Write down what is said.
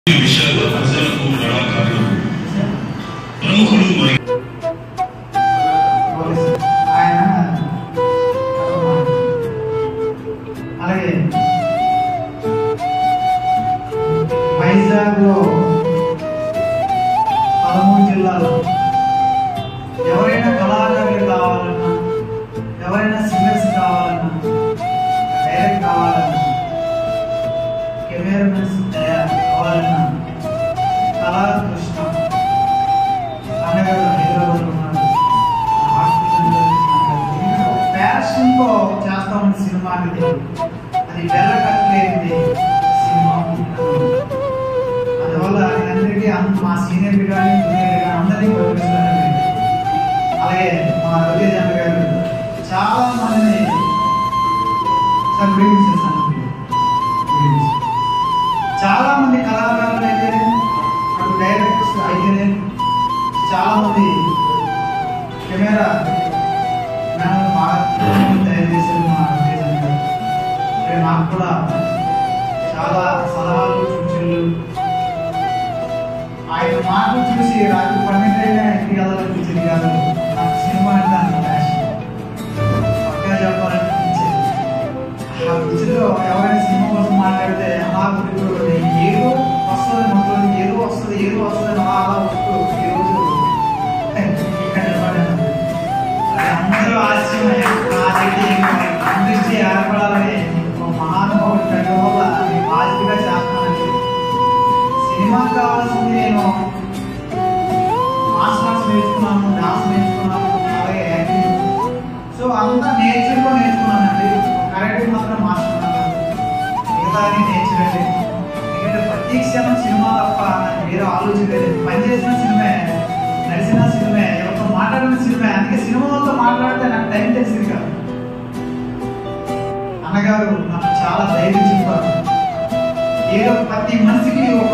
విషయాల్లో ప్రజలకు కళాకారులు ప్రముఖులు అలాగే వైజాగ్లో 13 జిల్లాలో ఎవరైనా కళాకారులు కావాలన్నా, ఎవరైనా సింగర్స్ కావాలన్నా, డైరెక్ట్ కావాలన్నా, కెమెరామెన్స్ కావాలన్నా కళాకృష్ణ అన్నగారు హైదరాబాద్ ఉన్నారు. ప్యాషన్తో చేస్తామని సినిమా అనేది అది వెళ్ళకట్లేనిది సినిమా. అందువల్ల అందరికీ మా సీనియర్లు కానీ జూనియర్లు కానీ అందరినీ గౌరవిస్తారండి. అలాగే మా రవిచంద్ర గారు చాలా మందిని సంప్రదించేస్తాను. చాలా మంది కళాకారులు అయితే అటు డైరెక్టర్స్ అయితేనే చాలా మంది కెమెరా తయారు చేశారు మా రవిచంద్ర గారు. నాకు కూడా చాలా సలహాలు సూచనలు ఆయన మాటలు చూసి రాత్రి 12 ఇంటికి వెళ్ళాలనిపించేది కాదు. నాకు సినిమా అంటే అంత ప్యాషన్. పక్కగా చెప్పాలనిపించేది. ఆ పిక్చర్లో ఎవరైనా సినిమా కోసం మాట్లాడితే అలా గుర్తుపడి ఏదో వస్తుంది, మొత్తం ఏదో వస్తుంది అలా వస్తూ ఈరోజు ఇక్కడ నిలబడ్డాను. అందరూ ఆశ్చర్యమే. నాకైతే ఇండస్ట్రీ ఏర్పడాలని మహానుభావుడు పెట్టడం వల్ల నేను పాజిటివ్గా చేస్తానండి. సినిమాకి కావాల్సింది నేను మార్షల్ ఆర్ట్స్ నేర్చుకున్నాను, డాన్స్ నేర్చుకున్నాను, అలాగే యాక్టింగ్. సో అంతా నేర్చుకున్నానండి. కరెక్ట్ మాత్రం మార్చుకున్నాను, మిగతా నేర్చుకోండి. ఎందుకంటే ప్రతి క్షణం సినిమా తప్ప నాకు వేరే ఆలోచన లేదు. పనిచేసిన సినిమే, నడిచిన సినిమే, ఎవరితో మాట్లాడిన సినిమే. అందుకే సినిమాతో మాట్లాడితే నాకు టైం తెలిసింది కాదు. అన్నగారు నాకు చాలా ధైర్యం చెప్పారు. ఏదో ప్రతి మనిషికి ఒక